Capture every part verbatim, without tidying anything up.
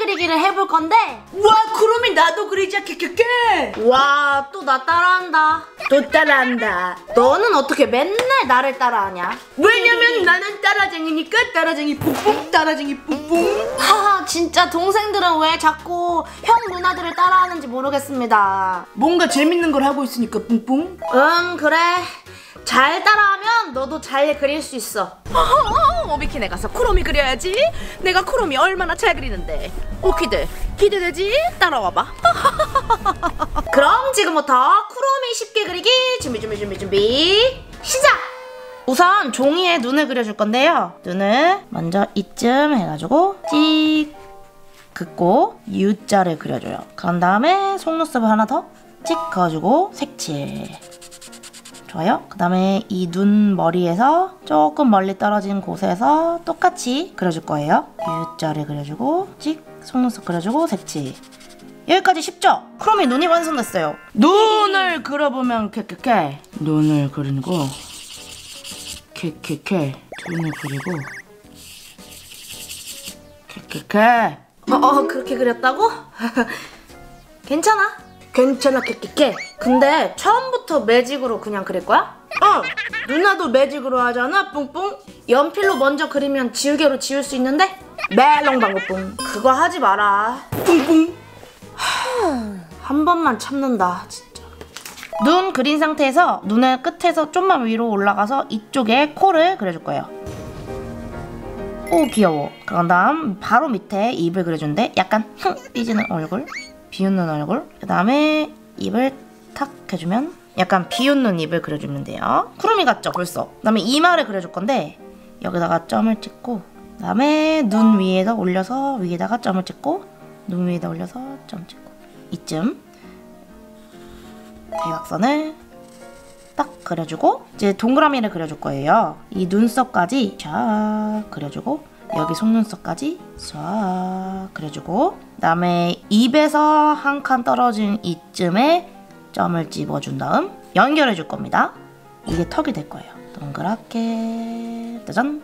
그리기를 해볼 건데. 와, 그러면 나도 그리자. 깨깨깨. 와, 또 나 따라한다. 또 따라한다. 너는 어떻게 맨날 나를 따라하냐? 왜냐면 나는 따라쟁이니까. 따라쟁이 뿡뿡, 따라쟁이 뿡뿡. 하하, 진짜 동생들은 왜 자꾸 형 누나들을 따라하는지 모르겠습니다. 뭔가 재밌는 걸 하고 있으니까 뿡뿡. 응, 그래. 잘 따라하면 너도 잘 그릴 수 있어. 오비키네 가서 쿠로미 그려야지. 내가 쿠로미 얼마나 잘 그리는데. 오키들 기대되지? 따라와봐. 그럼 지금부터 쿠로미 쉽게 그리기 준비 준비 준비 준비 시작! 우선 종이에 눈을 그려줄 건데요. 눈을 먼저 이쯤 해가지고 찍 긋고 U자를 그려줘요. 그런 다음에 속눈썹을 하나 더 찍 그어주고 색칠. 좋아요. 그 다음에 이 눈 머리에서 조금 멀리 떨어진 곳에서 똑같이 그려줄 거예요. U자를 그려주고 찍 속눈썹 그려주고 색칠. 여기까지 쉽죠? 쿠로미 눈이 완성됐어요. 눈을 그려보면 캐캐캐. 눈을 그리고 캐캐캐. 눈을 그리고 캐캐캐. 어, 어 그렇게 그렸다고? 괜찮아. 괜찮아 캐캐캐. 근데 처음부터 매직으로 그냥 그릴 거야? 어, 누나도 매직으로 하잖아. 뿡뿡. 연필로 먼저 그리면 지우개로 지울 수 있는데? 멜롱방구뿡. 그거 하지 마라. 뿡뿡. 한 번만 참는다 진짜. 눈 그린 상태에서 눈의 끝에서 좀만 위로 올라가서 이쪽에 코를 그려줄 거예요. 오, 귀여워. 그런 다음 바로 밑에 입을 그려주는데 약간 흥 삐지는 얼굴, 비웃는 얼굴. 그 다음에 입을 탁 해주면 약간 비웃는 입을 그려주면 돼요. 쿠로미 같죠 벌써. 그 다음에 이마를 그려줄 건데 여기다가 점을 찍고, 그 다음에 눈 위에다 올려서 위에다가 점을 찍고, 눈 위에다 올려서 점 찍고, 이쯤 대각선을 딱 그려주고 이제 동그라미를 그려줄 거예요. 이 눈썹까지 쫙 그려주고 여기 속눈썹까지 쫙 그려주고, 그 다음에 입에서 한 칸 떨어진 이쯤에 점을 집어준 다음 연결해 줄 겁니다. 이게 턱이 될 거예요. 동그랗게 짜잔,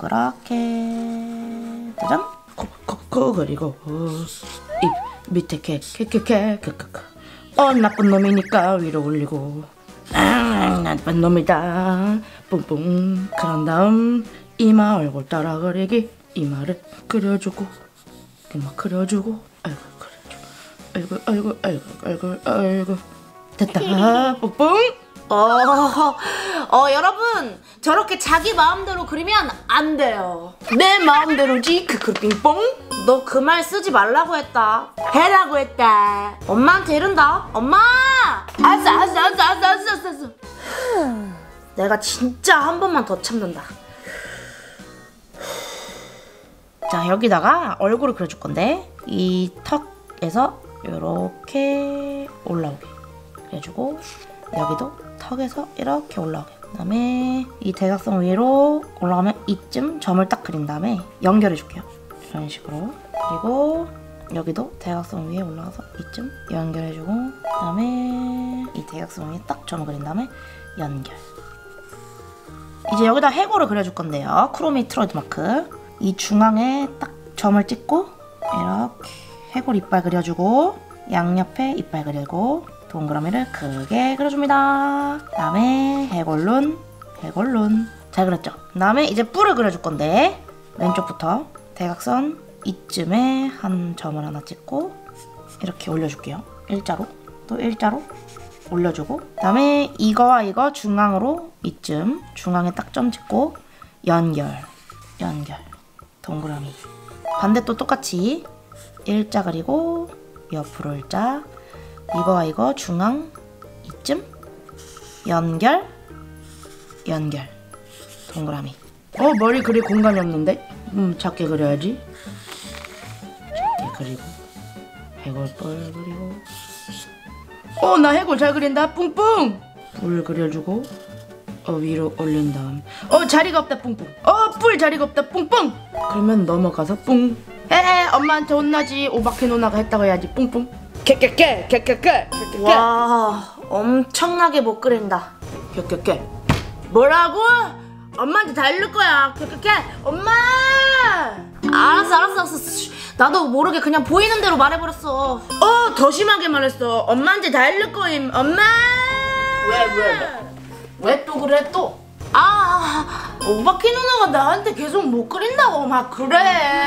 동그랗게 짜잔. 코코코 그리고 어, 입 밑에 캐 캐캐캐 캐캐캐. 어, 나쁜 놈이니까 위로 올리고. 아, 나쁜 놈이다. 뿡뿡. 그런 다음 이마 얼굴 따라 그리기. 이마를 그려주고 이마 그려주고 아이고 그려주고 아이고 아이고 아이고 아이고 아이고 됐다. 뿡뿡. 어, 어 여러분 저렇게 자기 마음대로 그리면 안 돼요. 내 마음대로지. 크크 빙뽕. 너 그 말 쓰지 말라고 했다. 해라고 했다. 엄마한테 이른다. 엄마! 알았어 알았어 알았어 알았어 알았어 알았어. 내가 진짜 한 번만 더 참는다. 자, 여기다가 얼굴을 그려줄 건데 이 턱에서 이렇게 올라오게 그려주고, 여기도 턱에서 이렇게 올라오게. 그 다음에 이 대각선 위로 올라가면 이쯤 점을 딱 그린 다음에 연결해 줄게요. 이런 식으로. 그리고 여기도 대각선 위에 올라가서 이쯤 연결해주고, 그 다음에 이 대각선 위에 딱 점을 그린 다음에 연결. 이제 여기다 해골을 그려줄 건데요. 쿠로미 트레이드마크. 이 중앙에 딱 점을 찍고 이렇게 해골 이빨 그려주고, 양옆에 이빨 그리고 동그라미를 크게 그려줍니다. 그 다음에 해골눈, 해골눈. 잘 그렸죠? 그 다음에 이제 뿔을 그려줄 건데 왼쪽부터 대각선 이쯤에 한 점을 하나 찍고 이렇게 올려줄게요. 일자로, 또 일자로 올려주고, 그 다음에 이거와 이거 중앙으로 이쯤 중앙에 딱 점 찍고 연결, 연결, 동그라미. 반대 또 똑같이 일자 그리고 옆으로 일자, 이거와 이거 중앙 이쯤 연결, 연결, 동그라미. 어, 머리 그릴 공간이 없는데? 음, 작게 그려야지. 작게 그리고 해골뿔 그리고. 어, 나 해골 잘 그린다. 뿡뿡. 뿔 그려주고 어, 위로 올린 다음 어, 자리가 없다. 뿡뿡. 어, 뿔 자리가 없다. 뿡뿡. 그러면 넘어가서 뿡. 에, 엄마한테 혼나지. 오바케 누나가 했다고 해야지. 뿡뿡. 깨깨깨 깨깨깨 깨깨깨. 와, 엄청나게 못 그린다. 깨깨깨. 뭐라고? 엄마한테 다 이럴 거야. 깨깨깨. 엄마! 알았어 알았어 알았어. 나도 모르게 그냥 보이는 대로 말해버렸어. 어, 더 심하게 말했어. 엄마한테 다 잃을 거임. 엄마. 왜 왜? 왜 또 그래 또? 아, 오바키 누나가 나한테 계속 못 그린다고 막 그래.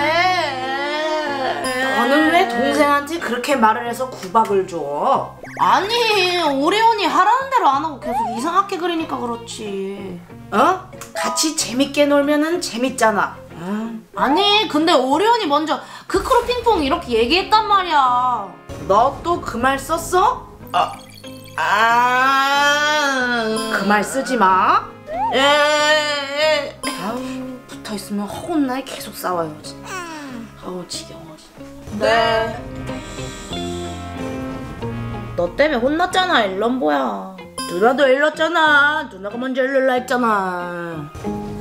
너는 왜 동생한테 그렇게 말을 해서 구박을 줘? 아니 오리온이 하라는 대로 안 하고 계속 이상하게 그리니까 그렇지. 어? 같이 재밌게 놀면은 재밌잖아. 아, 아니 근데 오리온이 먼저 크크로 핑퐁 이렇게 얘기했단 말이야. 너 또 그 말 썼어? 아, 아, 그 말 쓰지 마. 에, 아우, 붙어 있으면 혼날 계속 싸워요. 아우 지겨워. 네. 너 때문에 혼났잖아 일럼보야. 누나도 일렀잖아. 누나가 먼저 일러라 했잖아.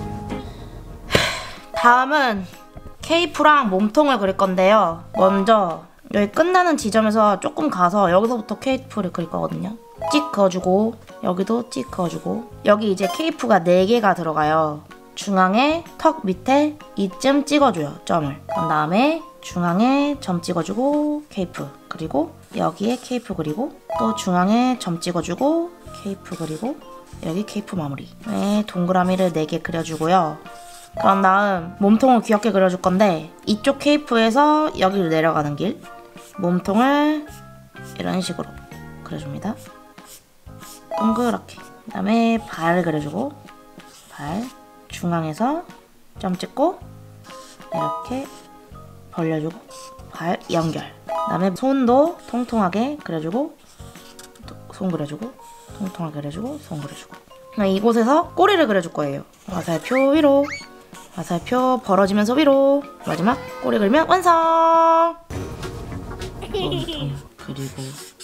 다음은 케이프랑 몸통을 그릴 건데요. 먼저 여기 끝나는 지점에서 조금 가서 여기서부터 케이프를 그릴 거거든요. 찍 그어주고 여기도 찍 그어주고 여기 이제 케이프가 네 개가 들어가요. 중앙에 턱 밑에 이쯤 찍어줘요. 점을. 그런 다음에 중앙에 점 찍어주고 케이프 그리고 여기에 케이프 그리고 또 중앙에 점 찍어주고 케이프 그리고 여기 케이프 마무리. 네, 동그라미를 네 개 그려주고요. 그런 다음 몸통을 귀엽게 그려줄 건데 이쪽 케이프에서 여기로 내려가는 길 몸통을 이런 식으로 그려줍니다. 동그랗게. 그 다음에 발 그려주고 발 중앙에서 점 찍고 이렇게 벌려주고 발 연결. 그 다음에 손도 통통하게 그려주고 손 그려주고 통통하게 그려주고 손 그려주고. 이곳에서 꼬리를 그려줄 거예요. 화살표 위로 화살표 벌어지면서 위로 마지막 꼬리 그리면 완성! 몸통 그리고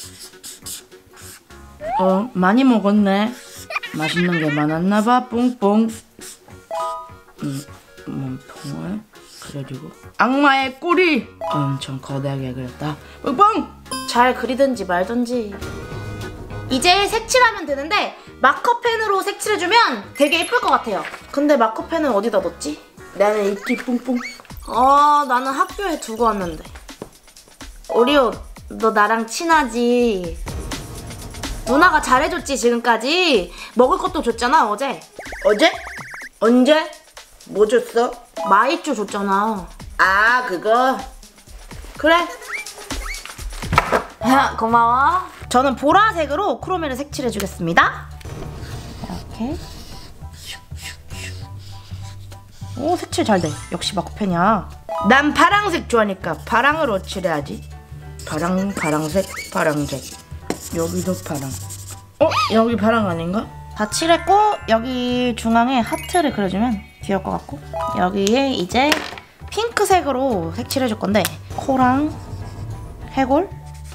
어 많이 먹었네. 맛있는 게 많았나봐. 뿡뿡. 음, 몸통을 그려주고 악마의 꼬리 엄청 거대하게 그렸다. 뿡뿡. 잘 그리든지 말든지. 이제 색칠하면 되는데 마커펜으로 색칠해주면 되게 예쁠 것 같아요. 근데 마커펜은 어디다 넣었지? 나는 이끼 뿡뿡. 어, 나는 학교에 두고 왔는데. 오리오, 너 나랑 친하지? 누나가 잘해줬지 지금까지? 먹을 것도 줬잖아 어제. 어제? 언제? 뭐 줬어? 마이쮸 줬잖아. 아 그거? 그래. 고마워. 저는 보라색으로 크로미를 색칠해주겠습니다. 이렇게. 오, 색칠 잘 돼. 역시 마커펜이야. 난 파랑색 좋아하니까 파랑으로 칠해야지. 파랑, 파랑색, 파랑색. 여기도 파랑. 어? 여기 파랑 아닌가? 다 칠했고 여기 중앙에 하트를 그려주면 귀여울 것 같고 여기에 이제 핑크색으로 색칠해줄 건데 코랑 해골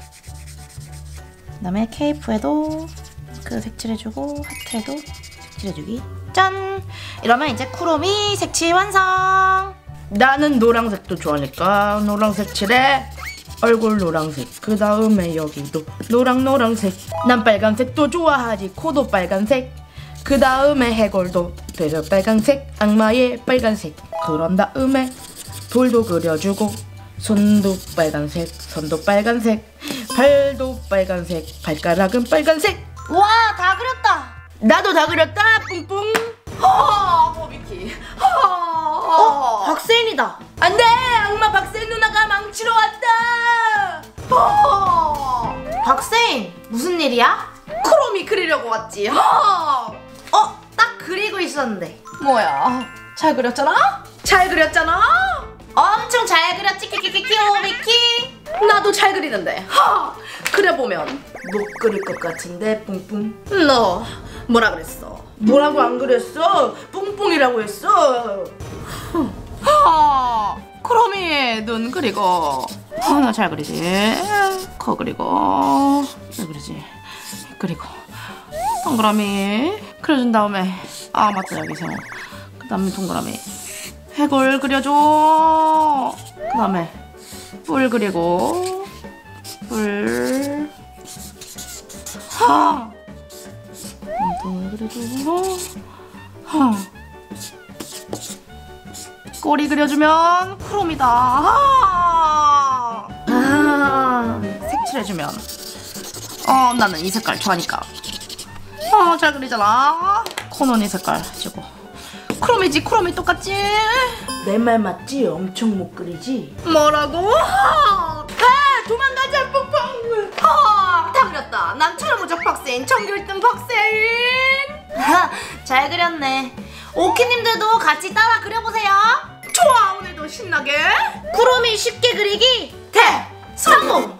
그 다음에 케이프에도 그 색칠해주고 하트에도 색칠해주기. 짠! 이러면 이제 쿠로미 색칠 완성! 나는 노란색도 좋아하니까 노란색 칠해. 얼굴 노란색. 그 다음에 여기도 노랑 노란색. 난 빨간색도 좋아하지. 코도 빨간색. 그 다음에 해골도 되려 빨간색. 악마의 빨간색. 그런 다음에 돌도 그려주고 손도 빨간색. 손도 빨간색. 발도 빨간색. 발가락은 빨간색. 와, 다 그렸다! 나도 다 그렸다. 뿡뿡. 허 버비키. 허. 어? 박세인이다! 안돼. 악마 박세인 누나가 망치러 왔다. 허. 박세인! 무슨 일이야? 크로미 그리려고 왔지. 허. 어? 딱 그리고 있었는데. 뭐야? 잘 그렸잖아? 잘 그렸잖아? 엄청 잘 그렸지 키키키키 오비키. 나도 잘 그리는데. 하. 그려보면 못 그릴 것 같은데. 뿡뿡. 너 뭐라 그랬어? 뭐라고 안 그랬어? 뿡뿡이라고 했어. 하. 크로미 눈 그리고 하나 잘 그리지. 코 그리고 잘 그리지. 그리고 동그라미 그려준 다음에 아 맞다 여기서 그 다음에 동그라미 해골 그려줘. 그 다음에 뿔 그리고 뿔 하. 몸통을 그려주고 하. 꼬리 그려주면 크롬이다. 아, 아, 색칠해주면 어 나는 이 색깔 좋아하니까 어 잘 그리잖아. 코는 이 색깔 해주고 크롬이지. 크롬이 똑같지? 내 말 맞지? 엄청 못 그리지? 뭐라고? 아, 도망가자 뿡뿡. 아, 다 그렸다. 난 철무적 박세인, 전교 일 등 박세인. 잘 그렸네. 오키님들도 같이 따라 그려보세요. 좋아, 오늘도 신나게 쿠로미 쉽게 그리기 대성공.